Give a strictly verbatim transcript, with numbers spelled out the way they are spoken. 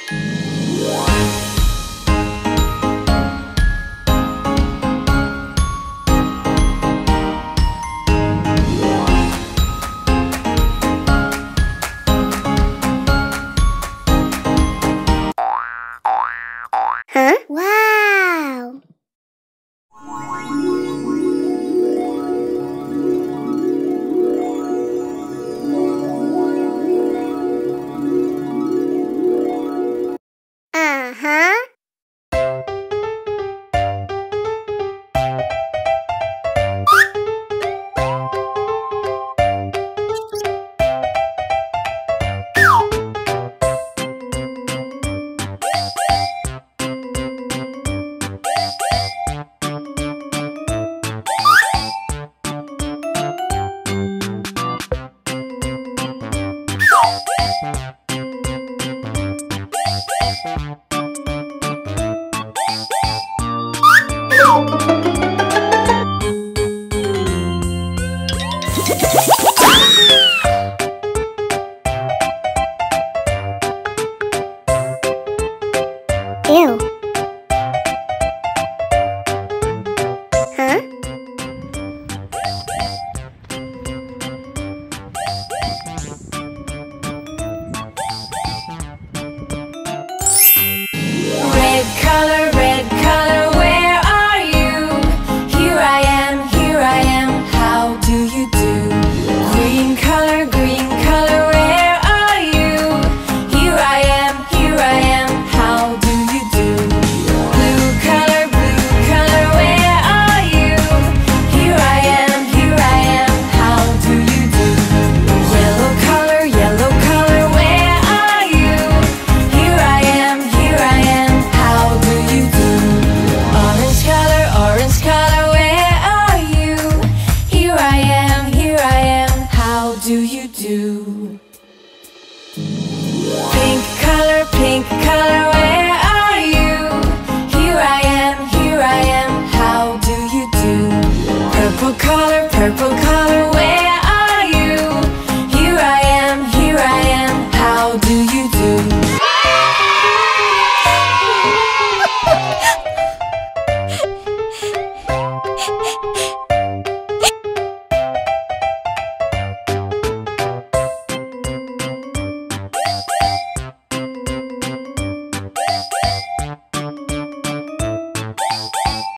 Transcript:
Huh? Wow! Uh-huh. Ew. Huh? Red color, red color, where are you? Here I am, here I am, how do you do? Green color, green color, where are you? Here I am, here I am, how do you do? Blue color, blue color, where are you? Here I am, here I am, how do you do? Yellow color, yellow color, where are you? Here I am, here I am, how do you do? Orange color, orange color, where are you? Here I am, here I am, how do you do? Pink color, pink color, where are you? Here I am, here I am, how do you do? Purple color, purple color, where are you? Here I am, here I am, how do you do?